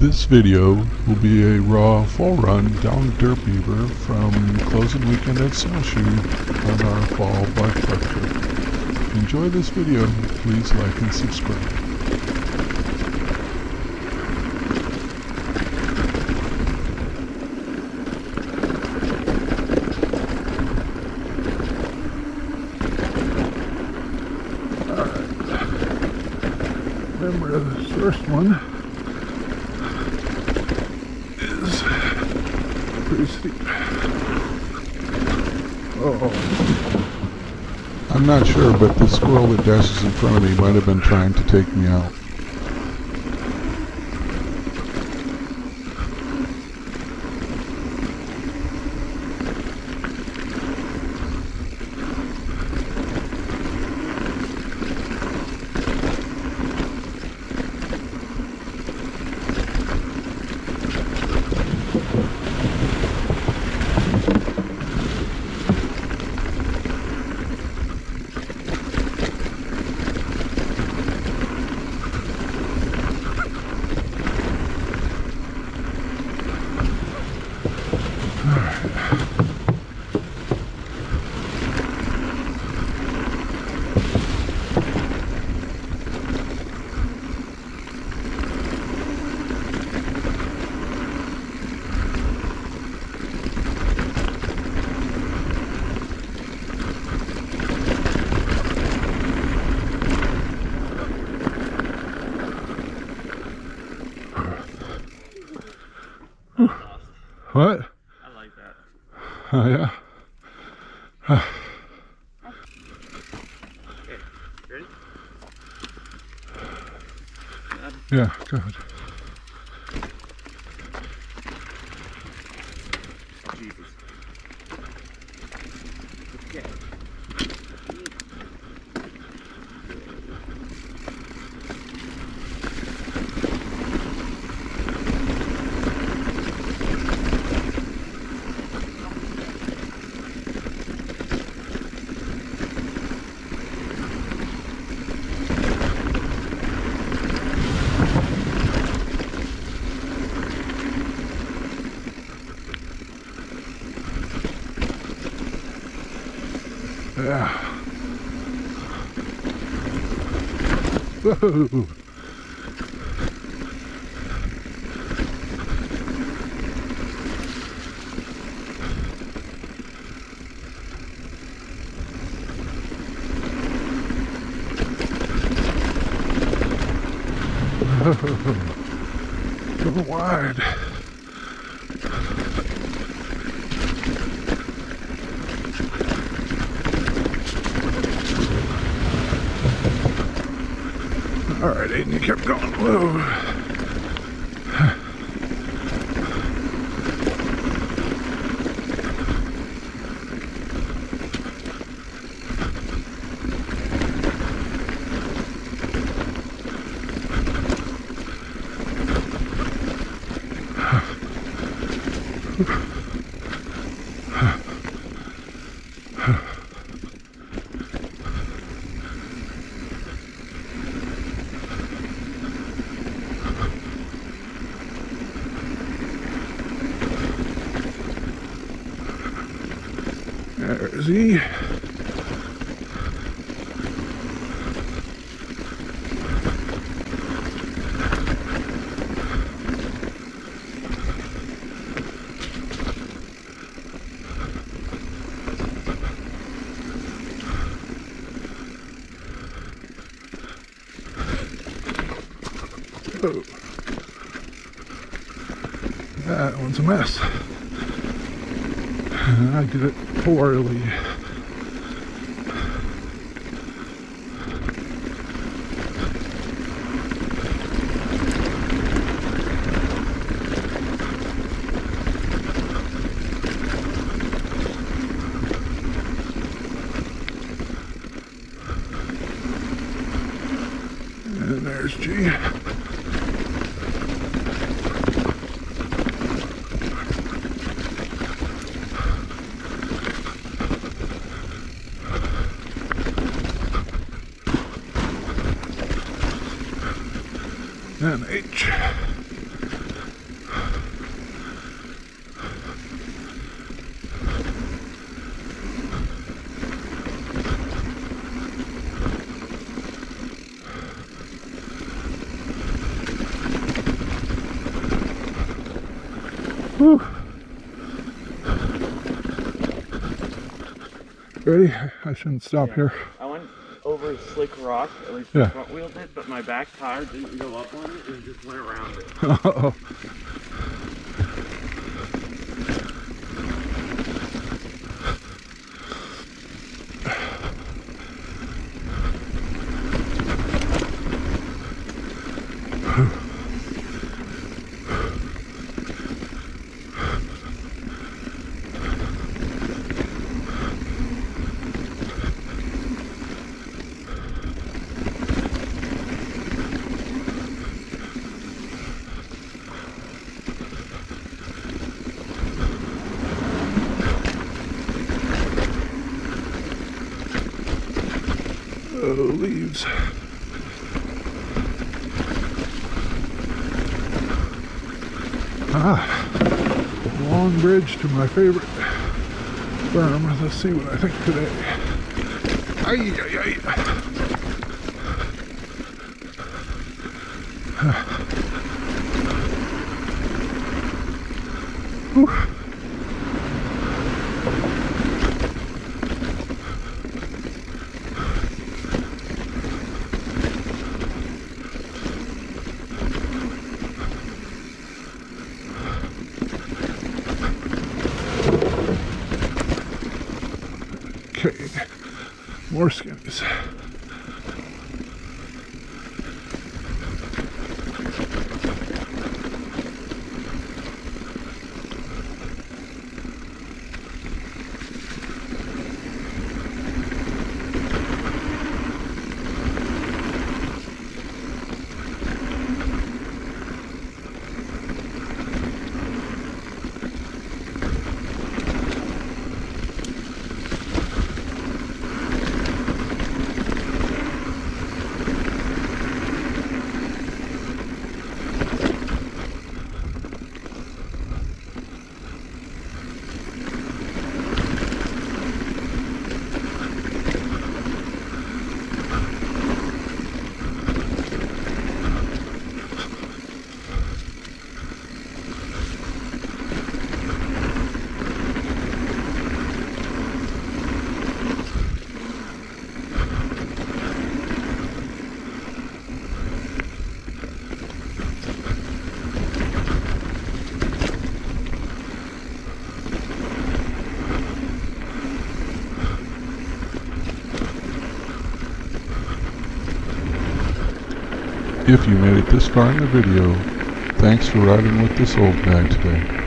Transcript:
This video will be a raw full run down Dirtbeaver from closing weekend at Snowshoe on our fall bike park trip. If you enjoy this video, please like and subscribe. Remember, the first one is pretty steep. Oh, I'm not sure, but the squirrel that dashes in front of me might have been trying to take me out. What? I like that. Oh, yeah? Okay, ready? Yeah, good. Jesus. Okay. Yeah. Whoa. Go wide. Alright, Aiden, you kept going. Whoa. There's he. Oh. That one's a mess. I did it poorly. And there's G. And H. Ready? I shouldn't stop Yeah. here. I went over slick rock, at least Yeah. the front wheel did, but my back tire didn't go up on it, and it just went around it. Uh-oh. Oh, leaves. Long bridge to my favorite berm. Let's see what I think today. Ay, ay, ay. Whew. Okay, more skinnies. If you made it this far in the video, thanks for riding with this old guy today.